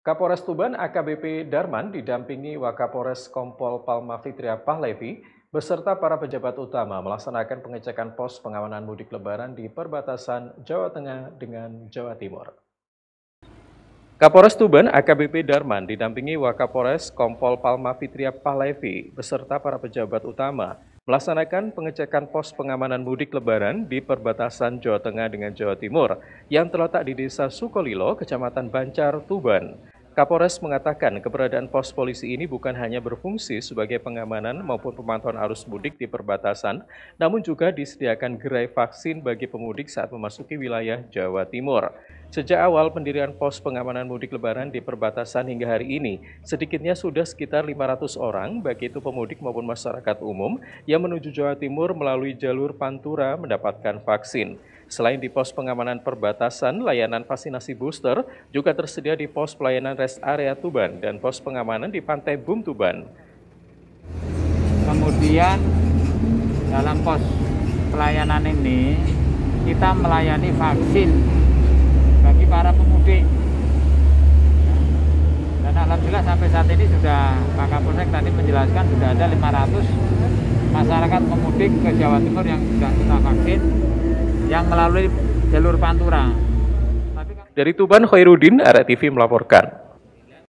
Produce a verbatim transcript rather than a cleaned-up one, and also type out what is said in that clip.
Kapolres Tuban A K B P Darman didampingi Wakapolres Kompol Palma Fitria Pahlevi beserta para pejabat utama melaksanakan pengecekan pos pengamanan mudik lebaran di perbatasan Jawa Tengah dengan Jawa Timur. Kapolres Tuban A K B P Darman didampingi Wakapolres Kompol Palma Fitria Pahlevi beserta para pejabat utama melaksanakan pengecekan pos pengamanan mudik lebaran di perbatasan Jawa Tengah dengan Jawa Timur yang terletak di Desa Sukolilo, Kecamatan Bancar, Tuban. Kapolres mengatakan keberadaan pos polisi ini bukan hanya berfungsi sebagai pengamanan maupun pemantauan arus mudik di perbatasan, namun juga disediakan gerai vaksin bagi pemudik saat memasuki wilayah Jawa Timur. Sejak awal pendirian pos pengamanan mudik lebaran di perbatasan hingga hari ini, sedikitnya sudah sekitar lima ratus orang, baik itu pemudik maupun masyarakat umum, yang menuju Jawa Timur melalui jalur Pantura mendapatkan vaksin. Selain di pos pengamanan perbatasan, layanan vaksinasi booster juga tersedia di pos pelayanan rest area Tuban dan pos pengamanan di Pantai Bum Tuban. Kemudian dalam pos pelayanan ini kita melayani vaksin bagi para pemudik. Dan alhamdulillah sampai saat ini sudah Pak Kapolsek tadi menjelaskan sudah ada lima ratus masyarakat pemudik ke Jawa Timur yang sudah kita vaksin yang melalui jalur Pantura. Dari Tuban, Khairuddin, R T V melaporkan.